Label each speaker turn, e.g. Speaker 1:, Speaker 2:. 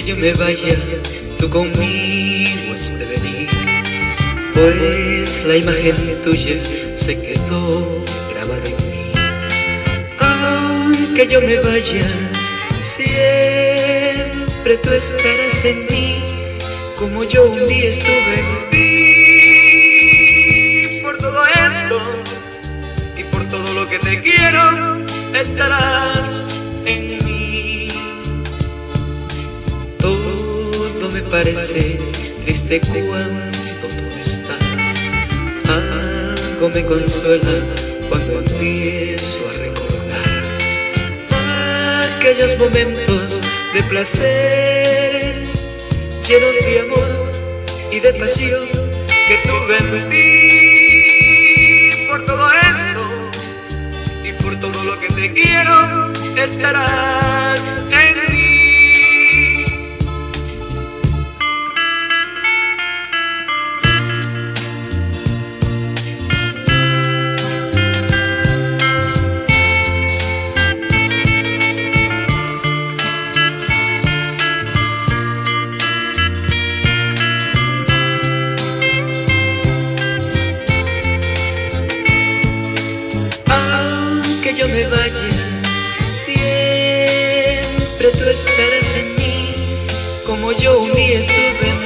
Speaker 1: yo me vaya, tú conmigo has de venir, pues la imagen tuya se quedó grabada en mí. Aunque yo me vaya, siempre tú estarás en mí, como yo un día estuve en ti. Por todo eso y por todo lo que te quiero, estarás en mí. Todo me parece triste cuando tú no estás. Algo me consuela cuando empiezo a recordar aquellos momentos de placer, llenos de amor y de pasión que tuve en ti. Por todo eso y por todo lo que te quiero, estarás en mí. Que yo me vaya, siempre tú estarás en mí, como yo un día estuve en